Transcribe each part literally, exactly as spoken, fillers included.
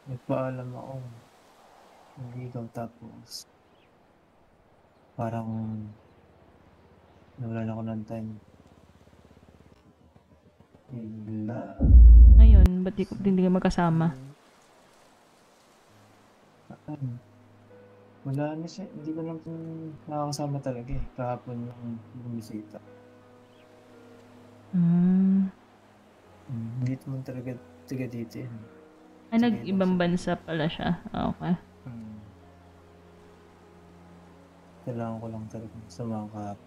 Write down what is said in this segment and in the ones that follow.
Nagpaalam ako. Naligaw tapos parang nawalan ako ng time. Bigla. Ngayon, ba't di, hindi ka magkasama? Ano? Wala na siya. Hindi ko lang nakakasama talaga eh. Kahapon yung bumisita. Hmm. Hmm, hindi naman talaga taga dito yan. Ah, Taga ibang nag-ibang siya. bansa pala siya. Ah, okay. Hmm. Kailangan ko lang talaga sa mga kahapon.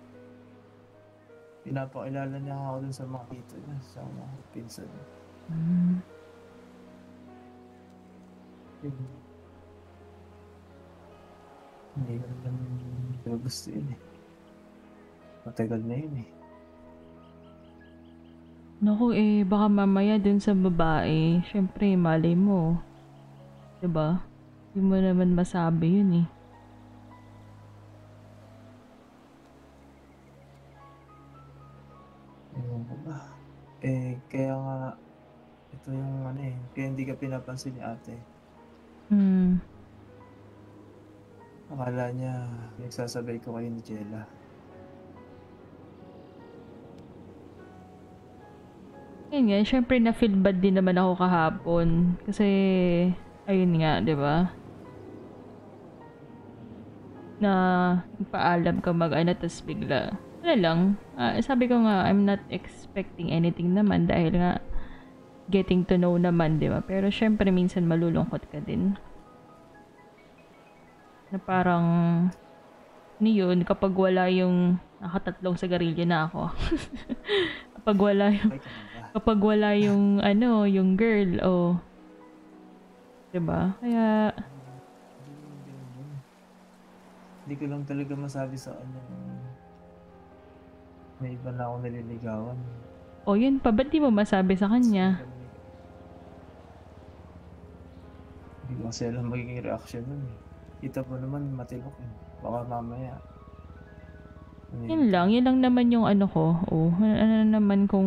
Pinapakilala niya ako dun sa mga tito niya, sa mga pinsan niya. Hmm. Hmm. Hindi ko naman gusto yun eh. Matagal na yun eh. Naku eh, baka mamaya dun sa babae, syempre malay mo. Diba? Hindi mo naman masabi yun eh. Ewan ko ba? Eh, kaya nga, ito yung ano eh, kaya hindi ka pinapansin ni ate. Hmm. Akala niya, nagsasabay ko kayo ni Jella. Yun nga, syempre na-feel bad din naman ako kahapon. Kasi, ayun nga, di ba? Na ipaalam ka mag-ano, tas bigla. Wala lang. Ah, sabi ko nga, I'm not expecting anything naman dahil nga getting to know naman, di ba? Pero syempre minsan malulungkot ka din. Na parang, ano yun, kapag wala yung nakatatlong sigarilyo na ako. kapag wala yung, Ay, ka na ba? kapag wala yung, ano, yung girl, o, oh, diba? Kaya, Hindi naman ganun yun. Hindi ko lang talaga masabi sa kanya na may iba na akong naliligawan. o oh, yun pa, ba't di mo masabi sa Tapos may kanya? ganun eh. Hindi ko kasi alam magiging reaction nun eh. Kita mo naman matilok eh. Baka mamaya. Ano yun? Yun lang, yun lang naman yung ano ko. Oh, ano naman kung...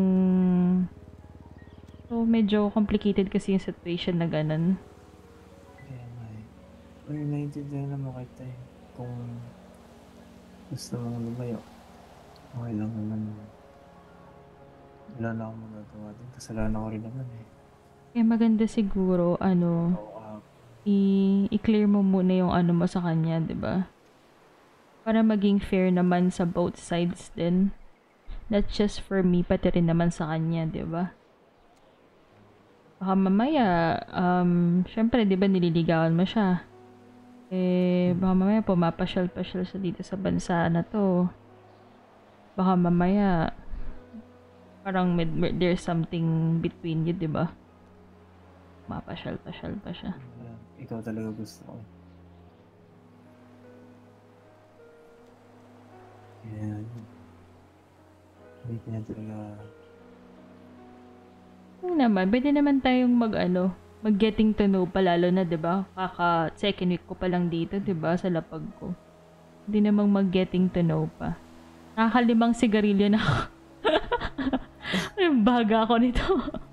So, medyo complicated kasi yung situation na ganun. Kaya nga eh. Ay, naiintindihan naman kita eh. Kung gusto mong lumayo, okay lang naman. Wala na akong magagawa din. Kasalanan ko rin naman eh. Kaya maganda siguro, ano, Oo, ah, i- i-clear mo muna yung ano mo sa kanya, 'di ba? Para maging fair naman sa both sides din. Not just for me, pati rin naman sa kanya, 'di ba? Baka mamaya, um, syempre, 'di ba nililigawan mo siya? Eh, hmm. baka mamaya pumapasyal-pasyal siya dito sa bansa na to. Baka mamaya, parang med- med- there's something between you, 'di ba? Mapasyal-pasyal pa siya. Wala. Ikaw talaga gusto ko eh. Kaya yun. Hindi ko na talaga. Yung naman, pwede naman tayong mag-ano, mag-getting to know pa lalo na, 'di ba? Kaka second week ko pa lang dito, 'di ba, sa lapag ko. Hindi namang mag-getting to know pa. Nakakalimang sigarilyo na ako. Yung baga ako nito.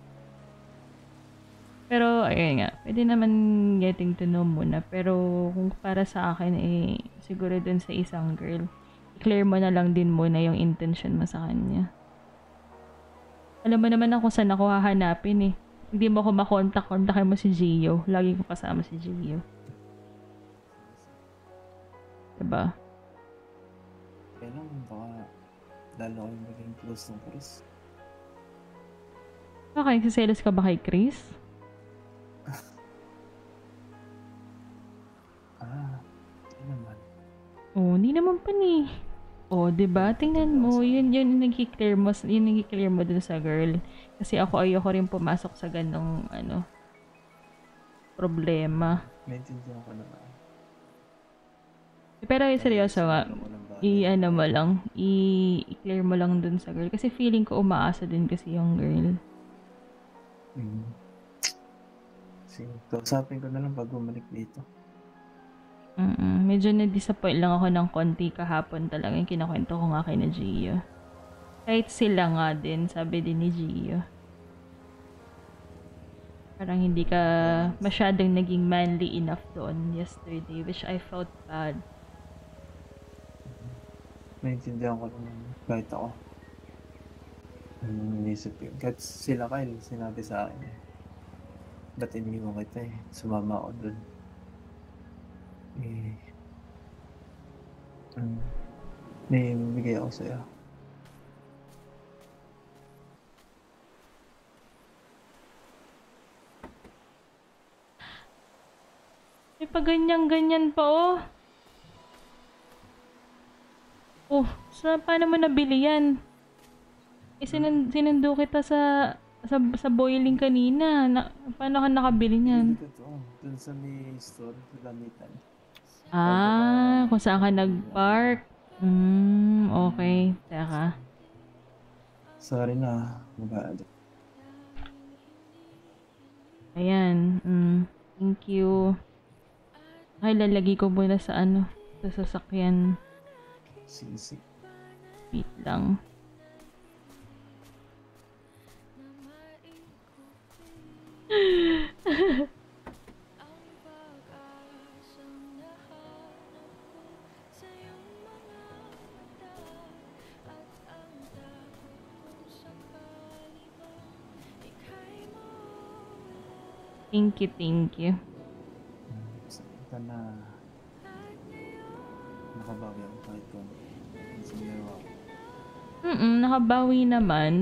Pero, ayun nga, pwede naman getting to know muna. Pero, kung para sa akin, eh, siguro dun sa isang girl, clear mo na lang din muna yung intention mo sa kanya. Alam mo naman ako saan ako hahanapin eh. Hindi mo ako makontak, kontakin mo si Gio. Lagi ko kasama si Gio. Diba? Kaya lang, baka lalo ko yung maging close ng Chris. Okay, nagsiselos ka ba kay Chris? Ah, hindi naman. Oh, hindi naman pa ni. Oh, 'di ba? Tingnan mo, yun yun yung nagki-clear mo, yun nagki-clear mo dun sa girl. Kasi ako ayoko rin pumasok sa ganong ano, problema. Naintindihan ko naman. Pero eh, Kaya seryoso nga, sinabi ko ng bagay. i-ano mo lang, i- i-clear mo lang dun sa girl. Kasi feeling ko umaasa din kasi yung girl. Hmm. Sige, kausapin ko na lang pag bumalik dito. Mm, medyo na-disappoint lang ako ng konti kahapon talaga yung kinakwento ko nga kay na Gio. Kahit sila nga din, sabi din ni Gio. Parang hindi ka Yes. masyadong naging manly enough doon yesterday, which I felt bad. Naintindihan ko naman kahit ako. Ano inisip yun. Kahit sila Kyle, sinabi sa akin eh. Ba't iniwan kita eh? Sumama ako dun. Eh, um, may bibigay ako sa'yo. May pa ganyan-ganyan pa oh. Oh, sa paano mo nabili yan? Eh, sinan sinundo kita sa sa sa boiling kanina. Na, paano ka nakabili niyan? Hindi ko to. Dun sa may store, sa Damitan. Ah, kung saan ka nag-park. Hmm, okay. Teka. Sorry na. Mag-aalit. Ayan. Mm, thank you. Ay, lalagay ko muna sa ano, sa sasakyan. Sige, sige. Wait lang. Thank you, thank you. Ito na nakabawi ako kahit kung sa ginawa ko. Mm, nakabawi naman.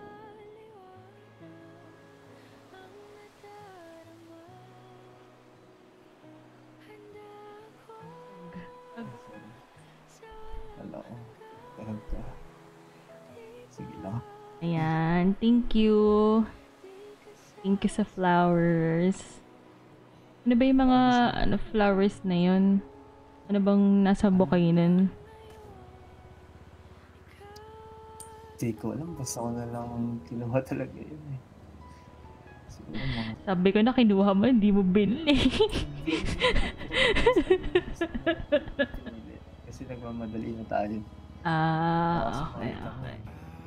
Wala ko. Kahit ka. Sige lang. Ayan, thank you. Thank you sa flowers. Ano ba yung mga ano, flowers na yun? Ano bang nasa bouquet nun? Hindi ko alam. Basta ko na lang kinuha talaga yun eh. Siguro mga... Sabi ko na kinuha mo, hindi mo binili. Kasi nagmamadali na tayo. Ah, okay, okay.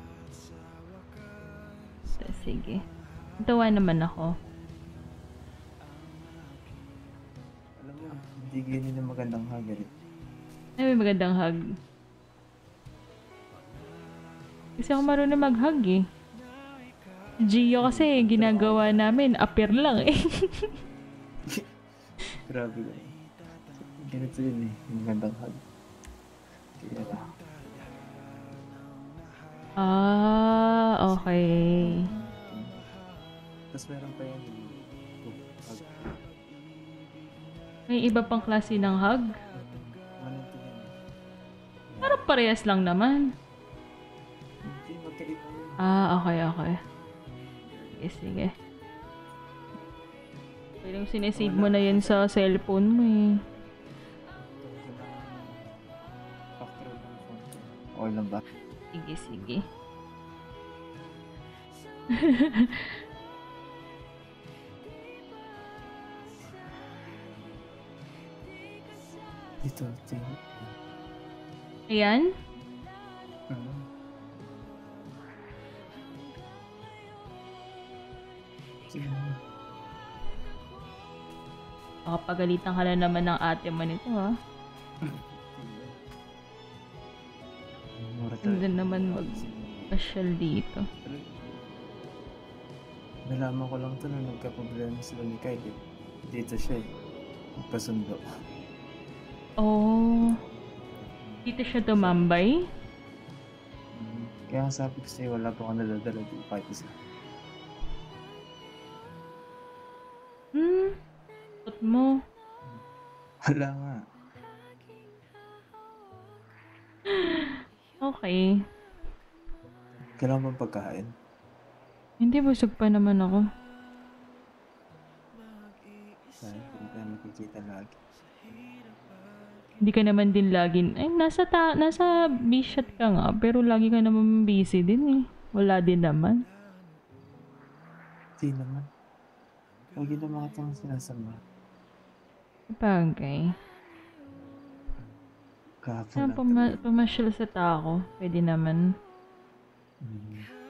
So, sige. Tawa naman ako. Alam mo, hindi ganyan yung magandang hagari. Ay, may magandang hug. Kasi ako marunong mag-hug eh. Gio kasi ginagawa namin, appear lang eh. Grabe ko. Ganito yun eh, yung magandang hag. Kaya na. Ah, okay. Tapos meron pa yung hug. May iba pang klase ng hug? Anong tingin? Parang parehas lang naman. Hindi, magkaiba yun. Ah, okay, okay. Sige, sige. Pwedeng sinesave mo na yan sa cellphone mo eh. Factor ng phone ko. Okay lang ba? Sige, sige. Ito, tingin. Ayan. Hmm. Sige. Baka pagalitan ka na naman ng ate mo nito ha. Mura Hindi naman mag-pasyal dito. Nalaman ko lang ito nung nagka-problema sila ni Kyle. Eh. Dito siya eh. Magpasundo. Oh. Dito siya tumambay? Hmm. Kaya nga sabi ko sa'yo, wala pa ako nadadala dito kahit isa. Hmm. Put mo. Wala nga. Okay. Kailangan bang pagkain? Hindi, busog pa naman ako. Dahil hindi tayo makikita lagi. Hindi ka naman din lagi... Ay, nasa, ta nasa B-shot ka nga, pero lagi ka naman busy din eh. Wala din naman. Hindi naman. Lagi na mga itong sinasama. Bagay. Kahapon Saan lang pama talaga. pamasyal sa tao? Pwede naman. Hmm.